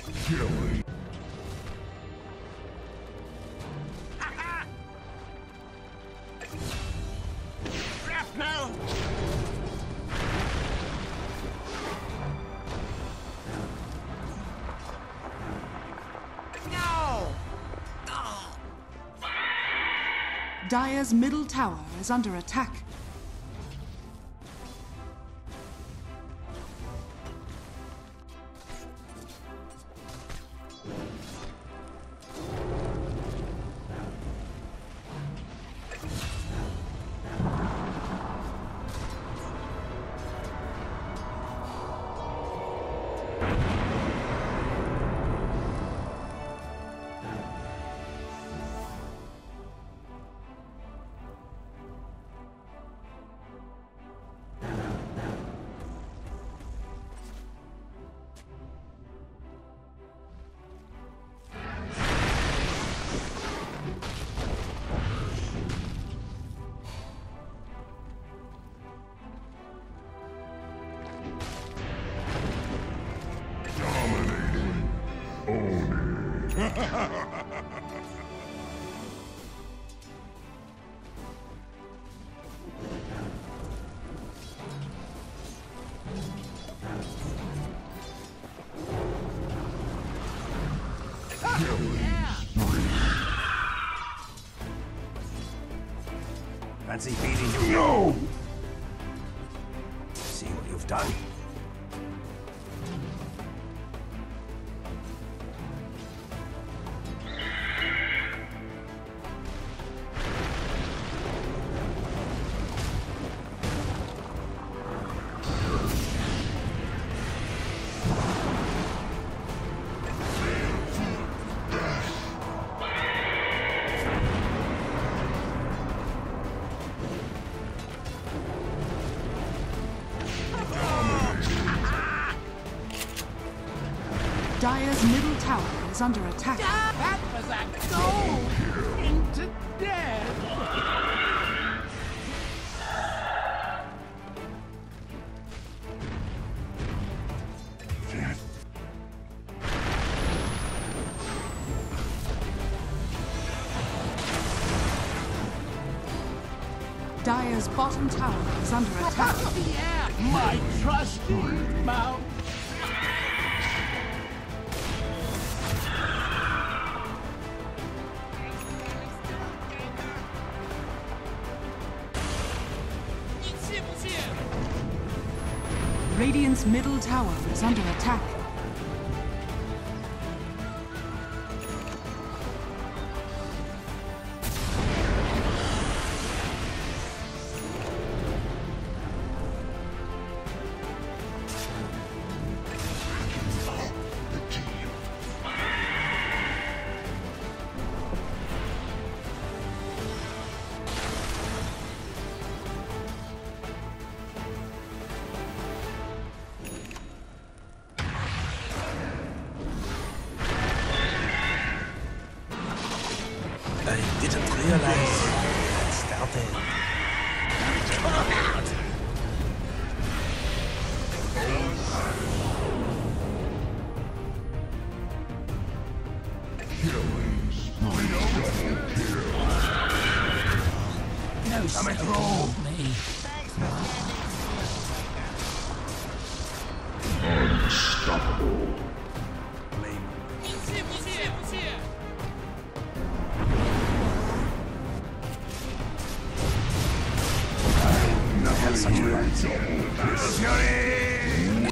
Killing. Shrapnel! No! Oh. Dire's middle tower is under attack. Fancy beating you? No! See what you've done? Dire's middle tower is under attack. That was a goal into death. Dire's bottom tower is under attack. Yeah, my trusty mount. Radiant's middle tower is under attack. I didn't realize it started. Come out! Killing spree. Double kill. No Coming second through. me. Unstoppable. Such a Double Fury!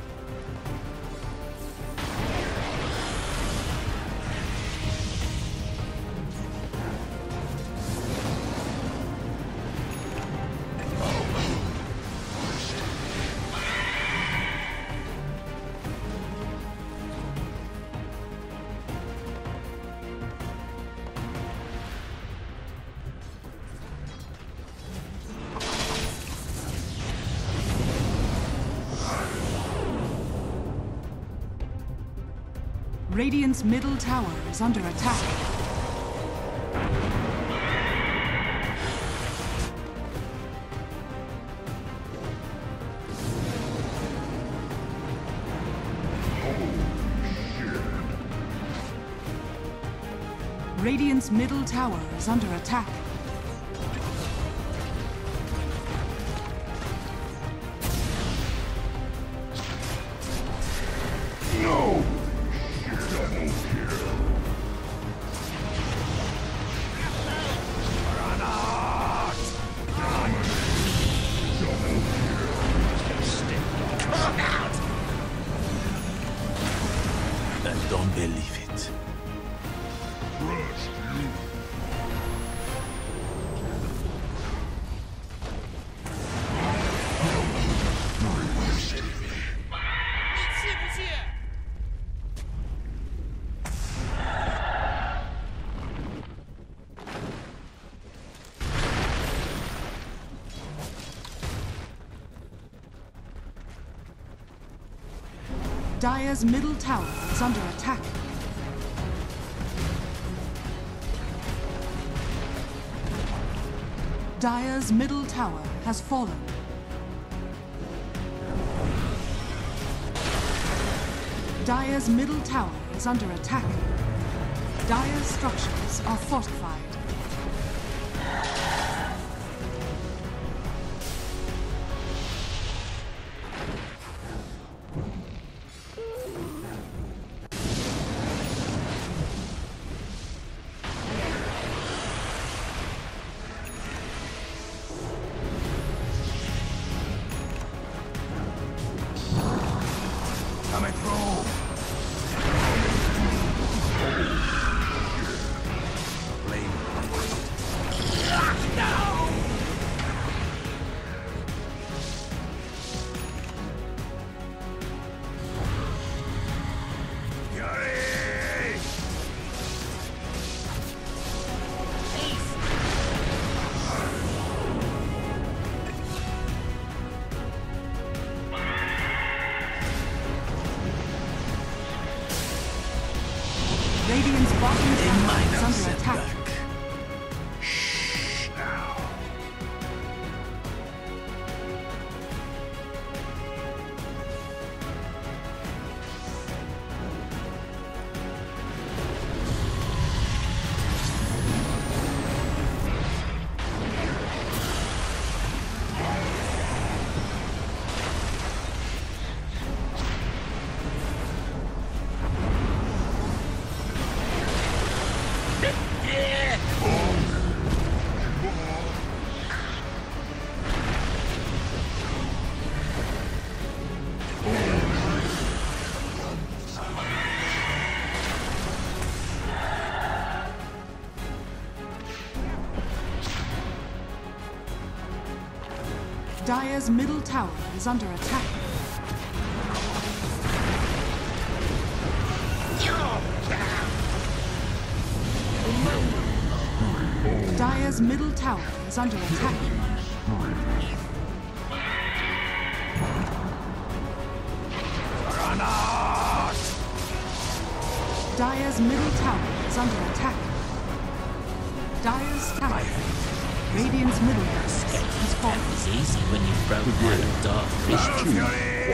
Radiant's middle tower is under attack. Radiant's middle tower is under attack. No! Double kill. I don't believe it. Trust you. Dire's middle tower is under attack. Dire's middle tower has fallen. Dire's middle tower is under attack. Dire's structures are fortified. Coming through. Blame. Radiant's bottom tower is under attack. Shh now. Dire's middle tower is under attack. Dire's middle tower is under attack. Dire's middle tower is under attack. Dire's tower. Radiant's middle barracks has fallen. It's easy when you broke out of dark vision.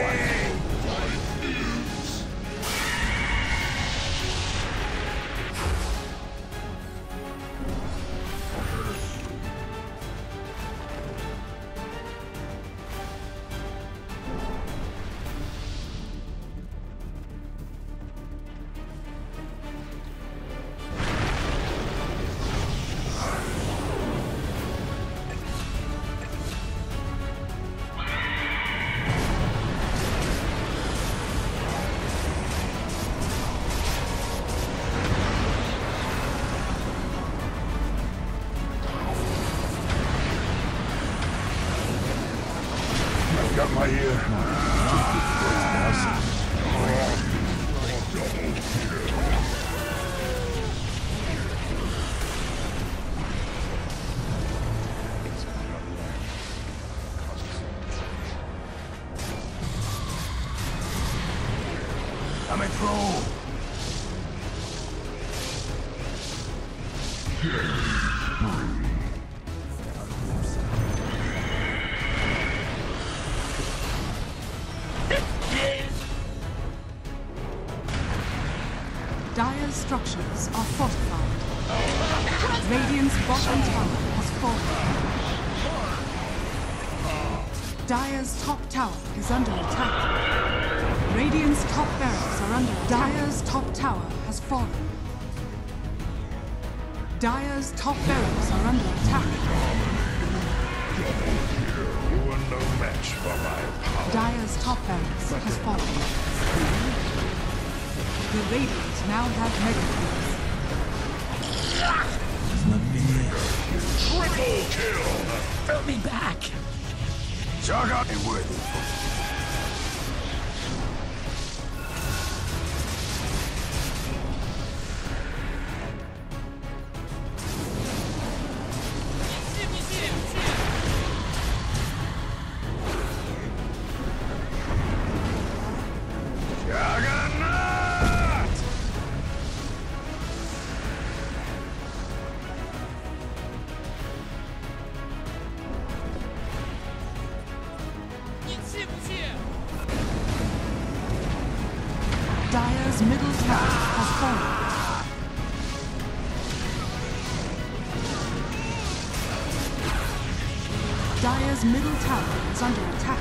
Got my ear. Coming through. Dire's structures are fortified. Radiant's bottom tower has fallen. Dire's top tower is under attack. Radiant's top barracks are under attack. Dire's top tower has fallen. Dire's top barracks are under attack. You are no match for my power. Dire's top barracks has fallen. The Radiant now have mega kills. It's not been there. Triple kill! Throw me back! Saga and worthy. Dire's middle tower has fallen. Dire's middle tower is under attack.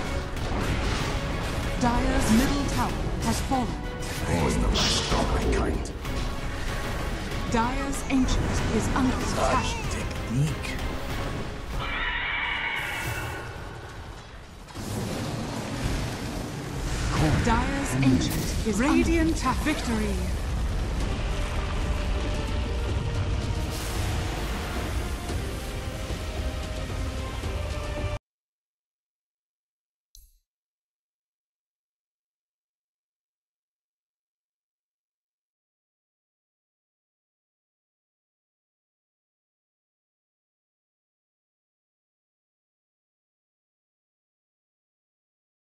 Dire's middle tower has fallen. Dire's ancient is under attack. Technique. Dire's ancient is radiant victory.